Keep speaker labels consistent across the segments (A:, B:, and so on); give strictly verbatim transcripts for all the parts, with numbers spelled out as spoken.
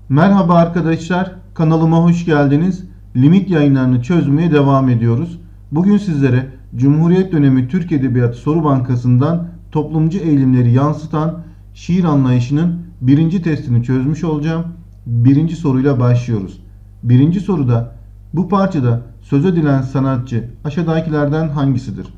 A: Merhaba arkadaşlar, kanalıma hoş geldiniz. Limit yayınlarını çözmeye devam ediyoruz. Bugün sizlere Cumhuriyet dönemi Türk Edebiyatı Soru Bankası'ndan toplumcu eğilimleri yansıtan şiir anlayışının birinci testini çözmüş olacağım. Birinci soruyla başlıyoruz. Birinci soruda bu parçada söz edilen sanatçı aşağıdakilerden hangisidir?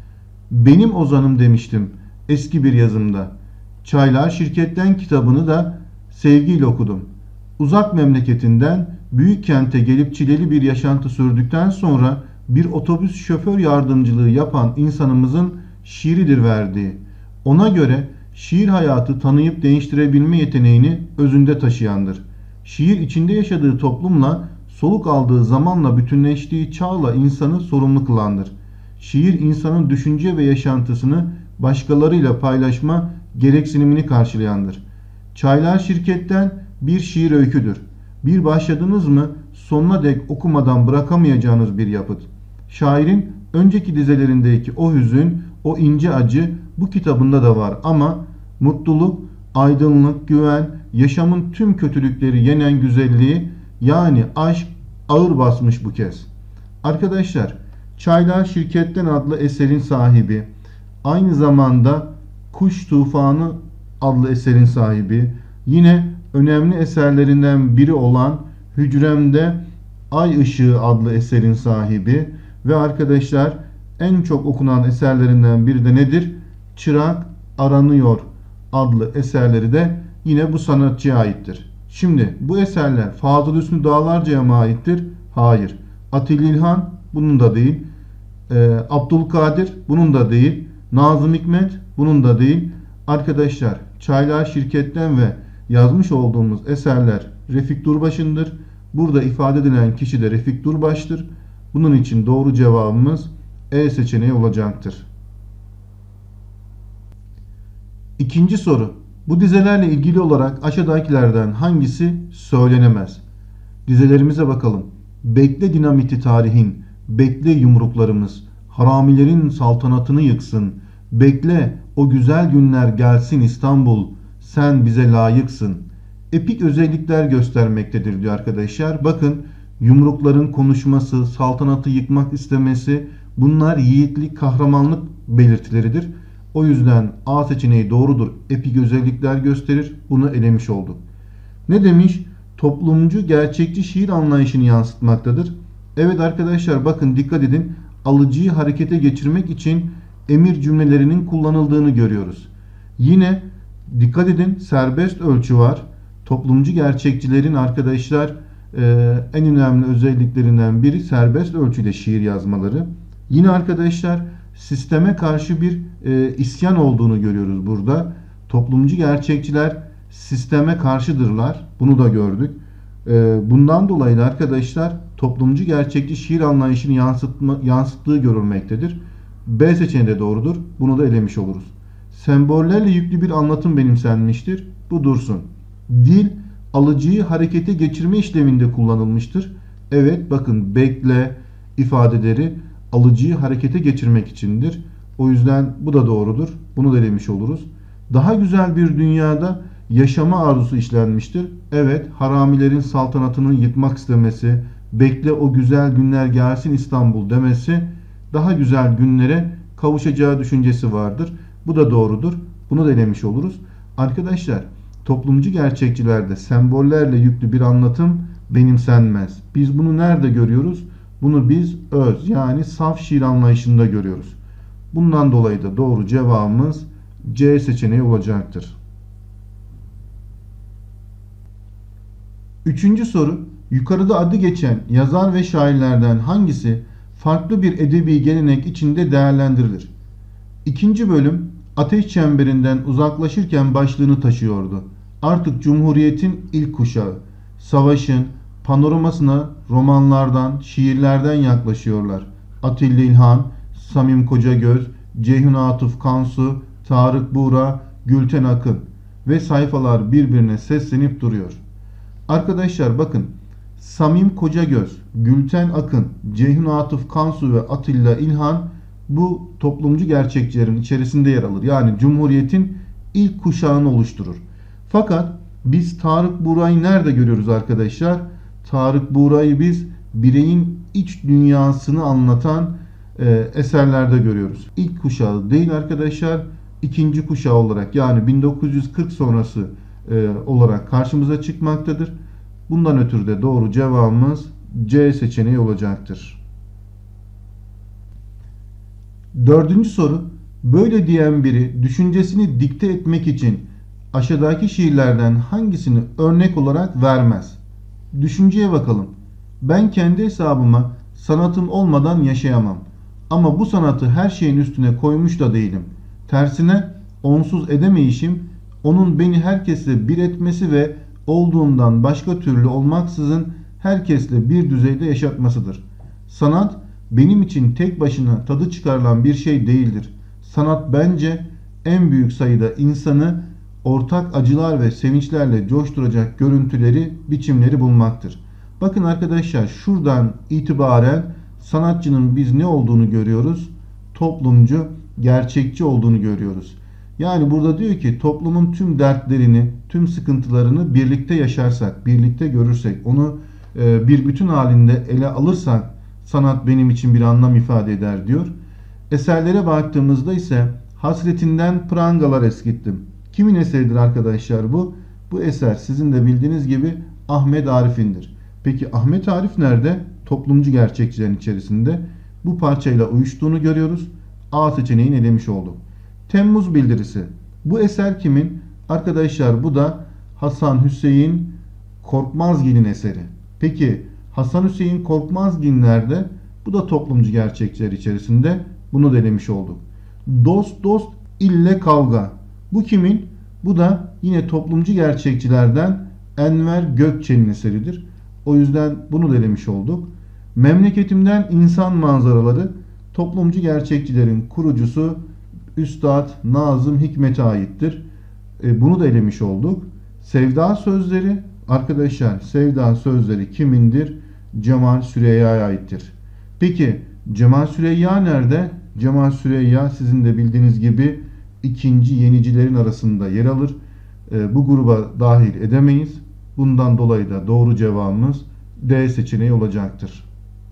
A: Benim ozanım demiştim eski bir yazımda. Çaylar Şirketten kitabını da sevgiyle okudum. Uzak memleketinden büyük kente gelip çileli bir yaşantı sürdükten sonra bir otobüs şoför yardımcılığı yapan insanımızın şiiridir verdiği. Ona göre şiir hayatı tanıyıp değiştirebilme yeteneğini özünde taşıyandır. Şiir içinde yaşadığı toplumla, soluk aldığı zamanla bütünleştiği çağla insanı sorumlu kılandır. Şiir insanın düşünce ve yaşantısını başkalarıyla paylaşma gereksinimini karşılayandır. Çaylar Şirketten bir şiir öyküdür. Bir başladınız mı sonuna dek okumadan bırakamayacağınız bir yapıt. Şairin önceki dizelerindeki o hüzün, o ince acı bu kitabında da var ama mutluluk, aydınlık, güven, yaşamın tüm kötülükleri yenen güzelliği yani aşk ağır basmış bu kez. Arkadaşlar, Çaylar Şirketten adlı eserin sahibi, aynı zamanda Kuş Tufanı adlı eserin sahibi, yine önemli eserlerinden biri olan Hücremde Ay Işığı adlı eserin sahibi ve arkadaşlar en çok okunan eserlerinden biri de nedir? Çırak Aranıyor adlı eserleri de yine bu sanatçıya aittir. Şimdi bu eserler Fazıl Hüsnü Dağlarca'ya mı aittir? Hayır. Atilla İlhan bunun da değil. Ee, Abdülkadir bunun da değil. Nazım Hikmet bunun da değil. Arkadaşlar Çaylar Şirketten ve yazmış olduğumuz eserler Refik Durbaş'ındır. Burada ifade edilen kişi de Refik Durbaş'tır. Bunun için doğru cevabımız E seçeneği olacaktır. İkinci soru. Bu dizelerle ilgili olarak aşağıdakilerden hangisi söylenemez? Dizelerimize bakalım. Bekle dinamiti tarihin, bekle yumruklarımız, haramilerin saltanatını yıksın. Bekle o güzel günler gelsin İstanbul, sen bize layıksın. Epik özellikler göstermektedir diyor arkadaşlar. Bakın yumrukların konuşması, saltanatı yıkmak istemesi bunlar yiğitlik, kahramanlık belirtileridir. O yüzden A seçeneği doğrudur. Epik özellikler gösterir. Bunu elemiş olduk. Ne demiş? Toplumcu, gerçekçi şiir anlayışını yansıtmaktadır. Evet arkadaşlar bakın dikkat edin. Alıcıyı harekete geçirmek için emir cümlelerinin kullanıldığını görüyoruz. Yine dikkat edin serbest ölçü var. Toplumcu gerçekçilerin arkadaşlar e, en önemli özelliklerinden biri serbest ölçüde şiir yazmaları. Yine arkadaşlar sisteme karşı bir e, isyan olduğunu görüyoruz burada. Toplumcu gerçekçiler sisteme karşıdırlar. Bunu da gördük. E, bundan dolayı da arkadaşlar toplumcu gerçekçi şiir anlayışını yansıtma, yansıttığı görülmektedir. B seçeneği de doğrudur. Bunu da elemiş oluruz. Sembollerle yüklü bir anlatım benimsenmiştir. Bu dursun. Dil alıcıyı harekete geçirme işleminde kullanılmıştır. Evet bakın bekle ifadeleri alıcıyı harekete geçirmek içindir. O yüzden bu da doğrudur. Bunu da elemiş oluruz. Daha güzel bir dünyada yaşama arzusu işlenmiştir. Evet haramilerin saltanatını yıkmak istemesi, bekle o güzel günler gelsin İstanbul demesi daha güzel günlere kavuşacağı düşüncesi vardır. Bu da doğrudur. Bunu da elemiş oluruz. Arkadaşlar toplumcu gerçekçilerde sembollerle yüklü bir anlatım benimsenmez. Biz bunu nerede görüyoruz? Bunu biz öz yani saf şiir anlayışında görüyoruz. Bundan dolayı da doğru cevabımız C seçeneği olacaktır. Üçüncü soru. Yukarıda adı geçen yazar ve şairlerden hangisi farklı bir edebi gelenek içinde değerlendirilir? İkinci bölüm ateş çemberinden uzaklaşırken başlığını taşıyordu. Artık Cumhuriyet'in ilk kuşağı. Savaşın panoramasına romanlardan, şiirlerden yaklaşıyorlar. Atilla İlhan, Samim Kocagöz, Ceyhun Atıf Kansu, Tarık Buğra, Gülten Akın ve sayfalar birbirine seslenip duruyor. Arkadaşlar bakın Samim Kocagöz, Gülten Akın, Ceyhun Atıf Kansu ve Atilla İlhan bu toplumcu gerçekçilerin içerisinde yer alır. Yani Cumhuriyet'in ilk kuşağını oluşturur. Fakat Biz Tarık Buğra'yı nerede görüyoruz arkadaşlar? Tarık Buğra'yı biz bireyin iç dünyasını anlatan e, eserlerde görüyoruz. İlk kuşağı değil arkadaşlar, ikinci kuşağı olarak, yani bin dokuz yüz kırk sonrası e, olarak karşımıza çıkmaktadır. Bundan ötürü de doğru cevabımız C seçeneği olacaktır. Dördüncü soru. Böyle diyen biri düşüncesini dikte etmek için aşağıdaki şiirlerden hangisini örnek olarak vermez? Düşünceye bakalım. Ben kendi hesabıma sanatım olmadan yaşayamam. Ama bu sanatı her şeyin üstüne koymuş da değilim. Tersine onsuz edemeyişim, onun beni herkesle bir etmesi ve olduğumdan başka türlü olmaksızın herkesle bir düzeyde yaşatmasıdır. Sanat benim için tek başına tadı çıkarılan bir şey değildir. Sanat bence en büyük sayıda insanı ortak acılar ve sevinçlerle coşturacak görüntüleri, biçimleri bulmaktır. Bakın arkadaşlar, şuradan itibaren sanatçının biz ne olduğunu görüyoruz? Toplumcu, gerçekçi olduğunu görüyoruz. Yani burada diyor ki toplumun tüm dertlerini, tüm sıkıntılarını birlikte yaşarsak, birlikte görürsek, onu bir bütün halinde ele alırsak sanat benim için bir anlam ifade eder diyor. Eserlere baktığımızda ise hasretinden prangalar eskittim. Kimin eseridir arkadaşlar bu? Bu eser sizin de bildiğiniz gibi Ahmet Arif'indir. Peki Ahmet Arif nerede? Toplumcu gerçekçilerin içerisinde. Bu parçayla uyuştuğunu görüyoruz. A seçeneğini elemiş olduk. Temmuz Bildirisi. Bu eser kimin? Arkadaşlar bu da Hasan Hüseyin Korkmazgil'in eseri. Peki Hasan Hüseyin Korkmazgil nerede? Bu da toplumcu gerçekçiler içerisinde. Bunu da elemiş olduk. Dost dost ille kavga. Bu kimin? Bu da yine toplumcu gerçekçilerden Enver Gökçe'nin eseridir. O yüzden bunu da elemiş olduk. Memleketimden insan manzaraları toplumcu gerçekçilerin kurucusu Üstad Nazım Hikmet'e aittir. E, bunu da elemiş olduk. Sevda Sözleri. Arkadaşlar Sevda Sözleri kimindir? Cemal Süreyya'ya aittir. Peki Cemal Süreyya nerede? Cemal Süreyya sizin de bildiğiniz gibi ikinci yenicilerin arasında yer alır. E, bu gruba dahil edemeyiz. Bundan dolayı da doğru cevabımız D seçeneği olacaktır.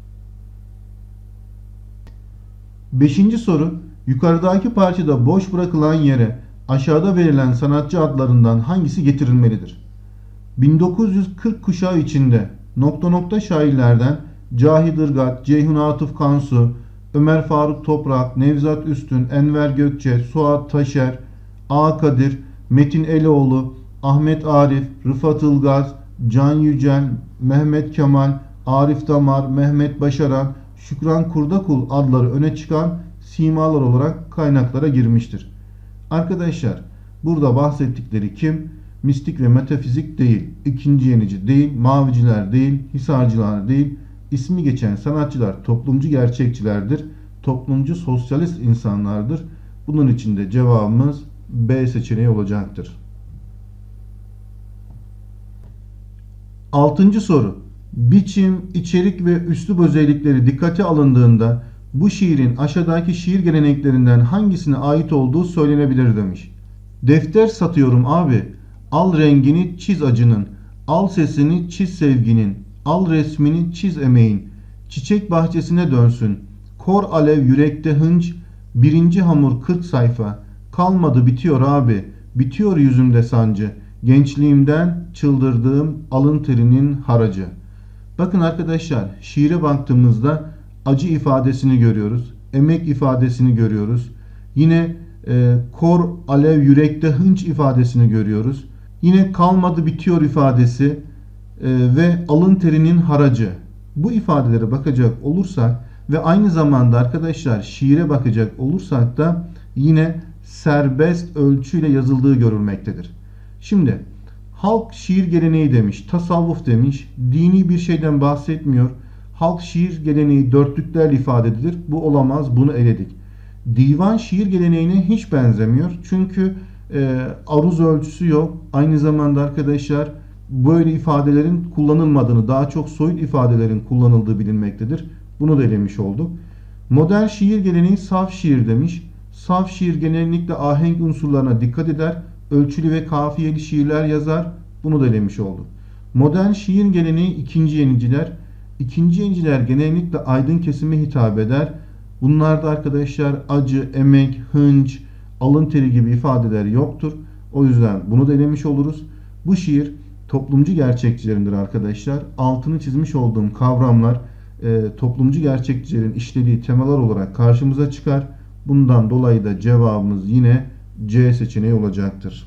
A: Beşinci soru. Yukarıdaki parçada boş bırakılan yere aşağıda verilen sanatçı adlarından hangisi getirilmelidir? bin dokuz yüz kırk kuşağı içinde nokta nokta şairlerden Cahit Irgat, Ceyhun Atıf Kansu, Ömer Faruk Toprak, Nevzat Üstün, Enver Gökçe, Suat Taşer, A. Kadir, Metin Eloğlu, Ahmet Arif, Rıfat Ilgaz, Can Yücel, Mehmet Kemal, Arif Damar, Mehmet Başaran, Şükran Kurdakul adları öne çıkan simalar olarak kaynaklara girmiştir. Arkadaşlar burada bahsettikleri kim? Mistik ve metafizik değil, ikinci yenici değil, maviciler değil, hisarcılar değil. İsmi geçen sanatçılar toplumcu gerçekçilerdir. Toplumcu sosyalist insanlardır. Bunun için de cevabımız B seçeneği olacaktır. Altıncı soru. Biçim, içerik ve üslup özellikleri dikkate alındığında bu şiirin aşağıdaki şiir geleneklerinden hangisine ait olduğu söylenebilir demiş. Defter satıyorum abi. Al rengini çiz acının. Al sesini çiz sevginin. Al resmini çiz emeğin. Çiçek bahçesine dönsün. Kor alev yürekte hınç. Birinci hamur kırk sayfa. Kalmadı bitiyor abi. Bitiyor yüzümde sancı. Gençliğimden çıldırdığım alın terinin haracı. Bakın arkadaşlar, şiire baktığımızda acı ifadesini görüyoruz. Emek ifadesini görüyoruz. Yine e, kor alev yürekte hınç ifadesini görüyoruz. Yine kalmadı bitiyor ifadesi e, ve alın terinin haracı. Bu ifadelere bakacak olursak ve aynı zamanda arkadaşlar şiire bakacak olursak da yine serbest ölçüyle yazıldığı görülmektedir. Şimdi halk şiir geleneği demiş, tasavvuf demiş, dini bir şeyden bahsetmiyor. Halk şiir geleneği dörtlüklerle ifade edilir. Bu olamaz, bunu eledik. Divan şiir geleneğine hiç benzemiyor. Çünkü e, aruz ölçüsü yok. Aynı zamanda arkadaşlar böyle ifadelerin kullanılmadığını, daha çok soyut ifadelerin kullanıldığı bilinmektedir. Bunu da elemiş olduk. Modern şiir geleneği saf şiir demiş. Saf şiir genellikle ahenk unsurlarına dikkat eder. Ölçülü ve kafiyeli şiirler yazar. Bunu da elemiş olduk. Modern şiir geleneği ikinci yeniciler. İkinci yeniciler genellikle aydın kesime hitap eder. Bunlarda arkadaşlar acı, emek, hınç, alın teri gibi ifadeler yoktur. O yüzden bunu da elemiş oluruz. Bu şiir toplumcu gerçekçilerindir arkadaşlar. Altını çizmiş olduğum kavramlar e, toplumcu gerçekçilerin işlediği temalar olarak karşımıza çıkar. Bundan dolayı da cevabımız yine C seçeneği olacaktır.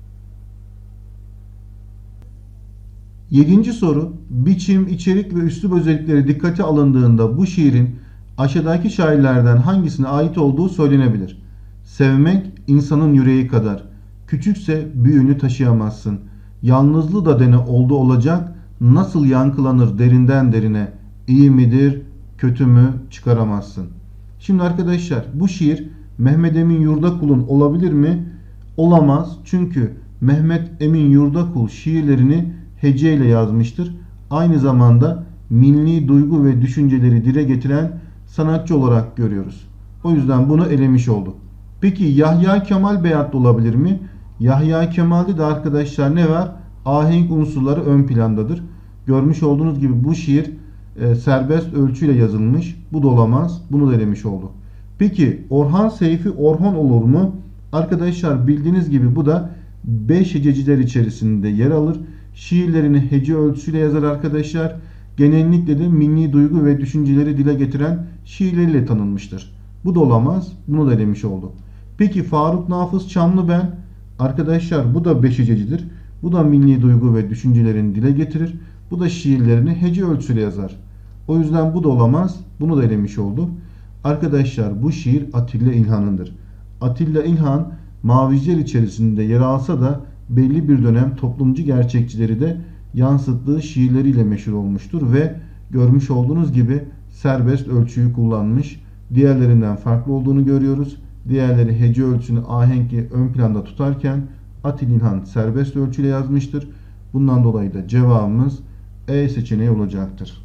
A: Yedinci soru. Biçim, içerik ve üslup özellikleri dikkate alındığında bu şiirin aşağıdaki şairlerden hangisine ait olduğu söylenebilir? Sevmek insanın yüreği kadar. Küçükse büyüğünü taşıyamazsın. Yalnızlığı da dene oldu olacak. Nasıl yankılanır derinden derine. İyi midir, kötü mü çıkaramazsın. Şimdi arkadaşlar bu şiir Mehmet Emin Yurdakul'un olabilir mi? Olamaz. Çünkü Mehmet Emin Yurdakul şiirlerini heceyle yazmıştır. Aynı zamanda milli duygu ve düşünceleri dile getiren sanatçı olarak görüyoruz. O yüzden bunu elemiş olduk. Peki Yahya Kemal Beyatlı olabilir mi? Yahya Kemal'de de arkadaşlar ne var? Ahenk unsurları ön plandadır. Görmüş olduğunuz gibi bu şiir e, serbest ölçüyle yazılmış. Bu da olamaz. Bunu da elemiş olduk. Peki Orhan Seyfi Orhan olur mu? Arkadaşlar bildiğiniz gibi bu da beş hececiler içerisinde yer alır. Şiirlerini hece ölçüsüyle yazar arkadaşlar. Genellikle de milli duygu ve düşünceleri dile getiren şiirleriyle tanınmıştır. Bu da olamaz. Bunu da elemiş olduk. Peki Faruk Nafız Çamlıben arkadaşlar bu da beş hececidir. Bu da milli duygu ve düşüncelerini dile getirir. Bu da şiirlerini hece ölçüyle yazar. O yüzden bu da olamaz. Bunu da elemiş olduk. Arkadaşlar bu şiir Atilla İlhan'ındır. Atilla İlhan Maviciler içerisinde yer alsa da belli bir dönem toplumcu gerçekçileri de yansıttığı şiirleriyle meşhur olmuştur ve görmüş olduğunuz gibi serbest ölçüyü kullanmış. Diğerlerinden farklı olduğunu görüyoruz. Diğerleri hece ölçünü ahenkli ön planda tutarken Atilla İlhan serbest ölçüyle yazmıştır. Bundan dolayı da cevabımız E seçeneği olacaktır.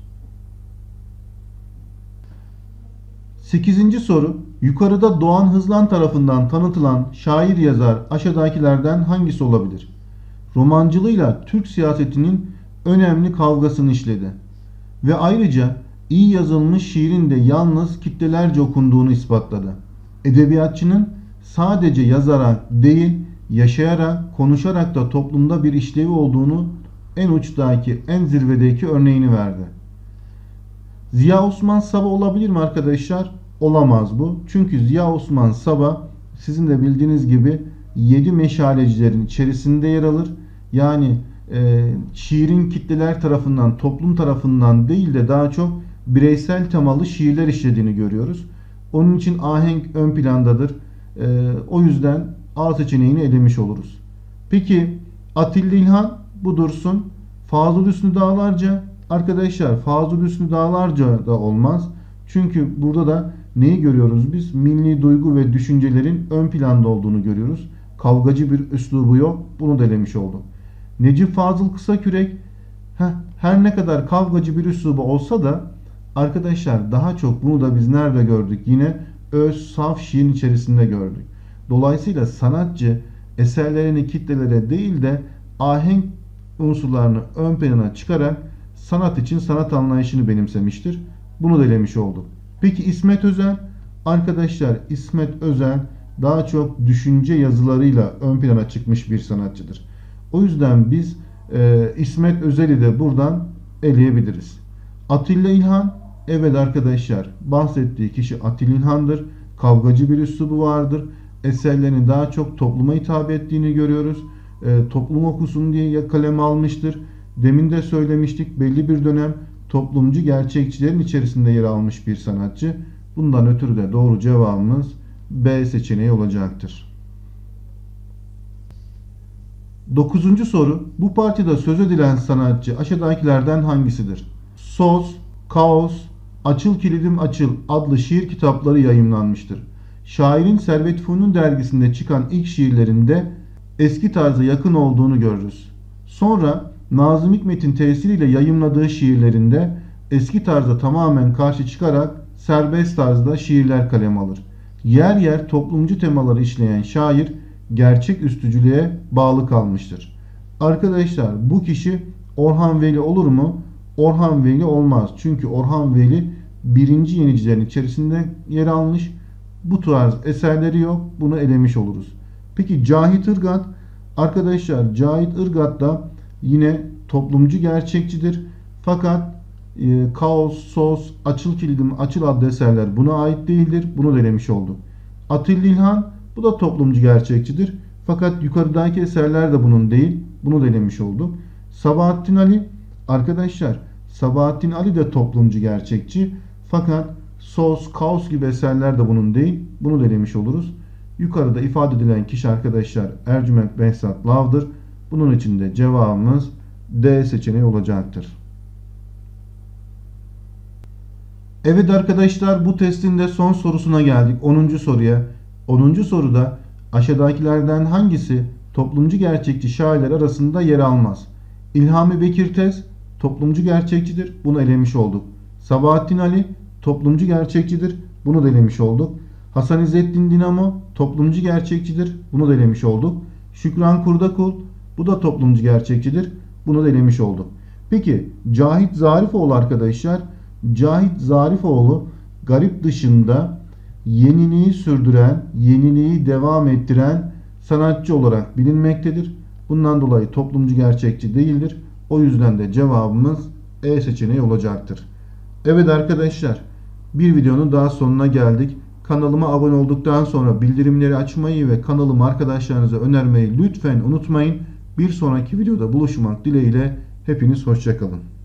A: sekizinci soru. Yukarıda Doğan Hızlan tarafından tanıtılan şair yazar aşağıdakilerden hangisi olabilir? Romancılığıyla Türk siyasetinin önemli kavgasını işledi. Ve ayrıca iyi yazılmış şiirin de yalnız kitlelerce okunduğunu ispatladı. Edebiyatçının sadece yazarak değil, yaşayarak, konuşarak da toplumda bir işlevi olduğunu en uçtaki, en zirvedeki örneğini verdi. Ziya Osman Saba olabilir mi arkadaşlar? Olamaz bu. Çünkü Ziya Osman Saba sizin de bildiğiniz gibi yedi meşalecilerin içerisinde yer alır. Yani e, şiirin kitleler tarafından, toplum tarafından değil de daha çok bireysel temalı şiirler işlediğini görüyoruz. Onun için ahenk ön plandadır. E, o yüzden A seçeneğini elemiş oluruz. Peki Atilla İlhan bu dursun. Fazıl Hüsnü Dağlarca arkadaşlar Fazıl Hüsnü Dağlarca da olmaz. Çünkü burada da neyi görüyoruz biz? Milli duygu ve düşüncelerin ön planda olduğunu görüyoruz. Kavgacı bir üslubu yok. Bunu da elemiş olduk. Necip Fazıl Kısakürek heh, her ne kadar kavgacı bir üslubu olsa da arkadaşlar daha çok bunu da biz nerede gördük? Yine öz, saf şiirin içerisinde gördük. Dolayısıyla sanatçı eserlerini kitlelere değil de ahenk unsurlarını ön plana çıkarak sanat için sanat anlayışını benimsemiştir. Bunu da elemiş olduk. Peki İsmet Özel? Arkadaşlar İsmet Özel daha çok düşünce yazılarıyla ön plana çıkmış bir sanatçıdır. O yüzden biz e, İsmet Özel'i de buradan eleyebiliriz. Atilla İlhan, evet arkadaşlar bahsettiği kişi Atilla İlhan'dır. Kavgacı bir üslubu vardır. Eserlerini daha çok topluma hitap ettiğini görüyoruz. E, toplum okusun diye kaleme almıştır. Demin de söylemiştik, belli bir dönem toplumcu gerçekçilerin içerisinde yer almış bir sanatçı. Bundan ötürü de doğru cevabımız B seçeneği olacaktır. Dokuzuncu soru. Bu partide söz edilen sanatçı aşağıdakilerden hangisidir? Soz, Kaos, Açıl Kilidim Açıl adlı şiir kitapları yayımlanmıştır. Şairin Servet Fünun dergisinde çıkan ilk şiirlerinde eski tarza yakın olduğunu görürüz. Sonra Nazım Hikmet'in tesiriyle yayımladığı şiirlerinde eski tarza tamamen karşı çıkarak serbest tarzda şiirler kaleme alır. Yer yer toplumcu temaları işleyen şair gerçek üstücülüğe bağlı kalmıştır. Arkadaşlar bu kişi Orhan Veli olur mu? Orhan Veli olmaz. Çünkü Orhan Veli birinci yenicilerin içerisinde yer almış. Bu tarz eserleri yok. Bunu elemiş oluruz. Peki Cahit Irgat. Arkadaşlar Cahit Irgat da yine toplumcu gerçekçidir. Fakat e, Kaos, Sos, Açıl Kildim, Açıl adlı eserler buna ait değildir. Bunu da elemiş olduk. Atilla İlhan, bu da toplumcu gerçekçidir. Fakat yukarıdaki eserler de bunun değil. Bunu da elemiş olduk. Sabahattin Ali, arkadaşlar Sabahattin Ali de toplumcu gerçekçi. Fakat Sos, Kaos gibi eserler de bunun değil. Bunu da elemiş oluruz. Yukarıda ifade edilen kişi arkadaşlar Ercüment Behzat Lav'dır. Bunun için de cevabımız D seçeneği olacaktır. Evet arkadaşlar, bu testin de son sorusuna geldik. onuncu soruya. onuncu soruda aşağıdakilerden hangisi toplumcu gerçekçi şairler arasında yer almaz? İlhami Bekirtez toplumcu gerçekçidir. Bunu elemiş olduk. Sabahattin Ali toplumcu gerçekçidir. Bunu da elemiş olduk. Hasan İzzettin Dinamo toplumcu gerçekçidir. Bunu da elemiş olduk. Şükran Kurdakul, bu da toplumcu gerçekçidir. Bunu da elemiş olduk. Peki Cahit Zarifoğlu arkadaşlar, Cahit Zarifoğlu garip dışında yeniliği sürdüren, yeniliği devam ettiren sanatçı olarak bilinmektedir. Bundan dolayı toplumcu gerçekçi değildir. O yüzden de cevabımız E seçeneği olacaktır. Evet arkadaşlar, bir videonun daha sonuna geldik. Kanalıma abone olduktan sonra bildirimleri açmayı ve kanalımı arkadaşlarınıza önermeyi lütfen unutmayın. Bir sonraki videoda buluşmak dileğiyle hepiniz hoşça kalın.